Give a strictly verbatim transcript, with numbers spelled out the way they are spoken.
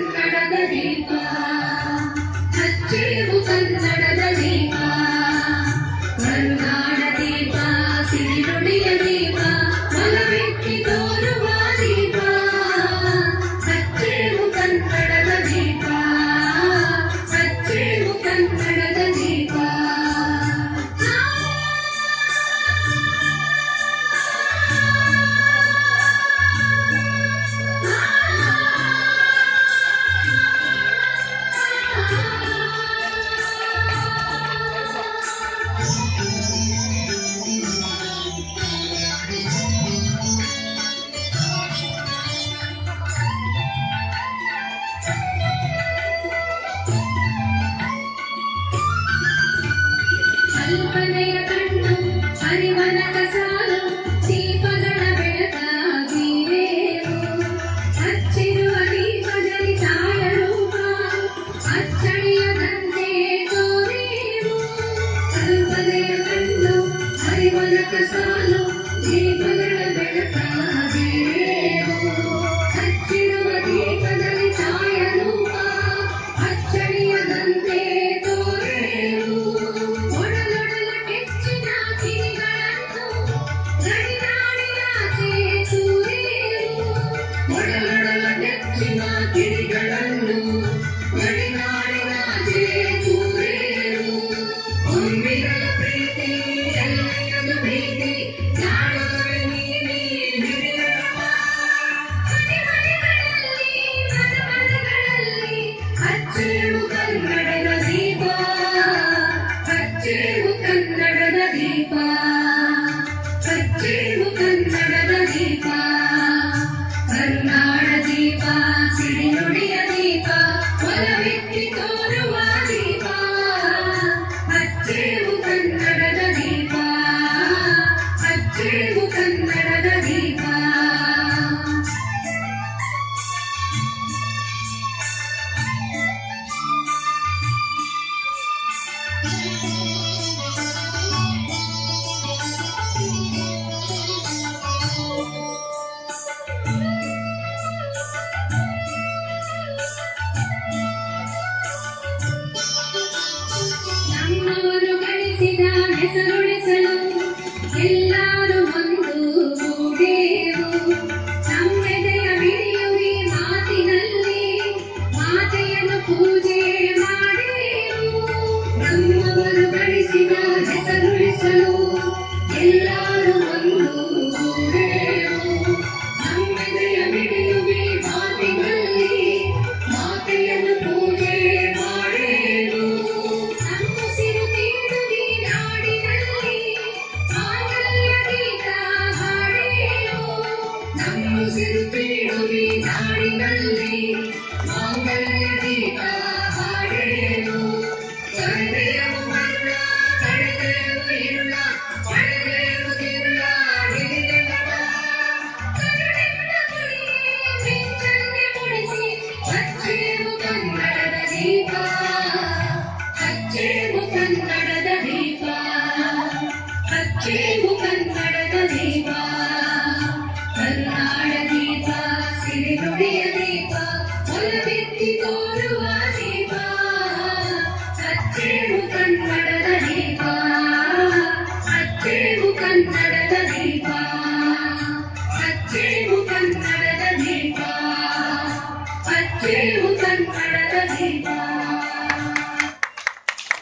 ಕನ್ನಡದ ದೀಪ ಹಚ್ಚೇವು ಕನ್ನಡದ ದೀಪ ಕರುನಾಡ ದೀಪ ಸಿರಿನುಡಿಯ ದೀಪ ಒಲವೆತ್ತಿ ತೋರುವ ದೀಪ ಹಚ್ಚೇವು ಕನ್ನಡದ ದೀಪ ಹಚ್ಚೇವು ಕನ್ನಡದ ದೀಪ ಕಲ್ಪನೆಯ ಕಣ್ಣು ಹರಿವನಕ ಸಾಲು ದೀಪಗಳ ಬೆಳಕಾಗಿವೇವು ಹಚ್ಚಿರುವ ದೀಪದಲ್ಲಿ ಛಾಯರೂಪ ಅಚ್ಚಳಿಯದಂತೆ ತೋರೇವು ಕಲ್ಪನೆಯ ಕಣ್ಣು ಹರಿವನಕ ಸಾಲು ದೀಪಗಳ ಬೆಳಕಾಗಿವೇವು ಹಚ್ಚಿರುವ ದೀಪದಲ್ಲಿ ಛಾಯರೂಪ ಅಚ್ಚಳಿಯದಂತೆ ತೋರೇವು ನೆಚ್ಚಿನ ಕಿಡಿಗಳನ್ನು ಗಡಿನಾಡಿನಾಚೆ ತೂರೇರು ತುಂಬಿರಲ ಪ್ರೀತಿ ಎಲ್ಲೆಯದು ಭೀತಿ ನಾಡುವೆ ನೀನೇ ಬಿಡಿರವ ಮನೆ ಮನೆಗಳಲ್ಲಿ ಮನ ಮನಗಳಲ್ಲಿ ಹಚ್ಚೇವು ಕನ್ನಡದ ದೀಪ ಹಚ್ಚೇವು ಕನ್ನಡದ ದೀಪ ಹಚ್ಚೇವು ಕನ್ನಡದ ದೀಪ ಕರುನಾಡ ದೀಪ ಸಿರಿನುಡಿಯ ದೀಪ ಒಲವೆತ್ತಿ ತೋರುವ ದೀಪ ಹಚ್ಚೇವು ಕನ್ನಡದ ದೀಪ ಹಚ್ಚೇವು ಕನ್ನಡದ ದೀಪ ನಮ್ಮವರು ಗಳಿಸಿದ ಹೆಸರುಳಿಸಲು ಎಲ್ಲರೂ ಒಂದು ಗೂಡೇವು ನಮ್ಮೆದೆಯ ಮಿಡಿಯುವಿ ಮಾತಿನಲ್ಲಿ ಮಾತೆಯನ್ನು ಪೂಜೆ ಮಾಡೇವು ನಮ್ಮವರು ಗಳಿಸಿದ ಹೆಸರುಳಿಸಲು ಎಲ್ಲರೂ ಒಂದು ಗೂಡೇವು ನಮ್ಮೆದೆಯ ಮಿಡಿಯುವಿ ಮಾತಿನಲ್ಲಿ ಮಾತೆಯನ್ನು ಪೂಜೆ ಮಾಡೇವು ಸಿರುಪೇಳುವಿ ನಾಡಿನಲ್ಲಿ ಮಾಂಗಲ್ಯ ದೀಪ ಹಾಡೇನು ಕರೆದೆಯು ಮರಣ ಕಳೆದೆಯು ಇರುಳ ಪಡೆದೆಯು ತಿರುಳ ಹಿಡಿದೆಯವ ಕರುಣೆಂದ ಕುಡಿಯೇ ಮಿಂಚನ್ನೆ ಮುಡಿಸಿ ಹಚ್ಚೇವು ಕನ್ನಡದ ದೀಪ ಹಚ್ಚೇವು ಕನ್ನಡದ ದೀಪ ಹಚ್ಚೇವು ಕನ್ನಡದ ದೀಪ ಕರುನಾಡ ದೀಪ ಸಿರಿನುಡಿಯ ದೀಪ ಒಲವೆತ್ತಿ ತೋರುವ ದೀಪ ಹಚ್ಚೇವು ಕನ್ನಡದ ದೀಪ ಹಚ್ಚೇವು ಕನ್ನಡದ ದೀಪ ಹಚ್ಚೇವು ಕನ್ನಡದ ದೀಪ ಹಚ್ಚೇವು ಕನ್ನಡದ ದೀಪ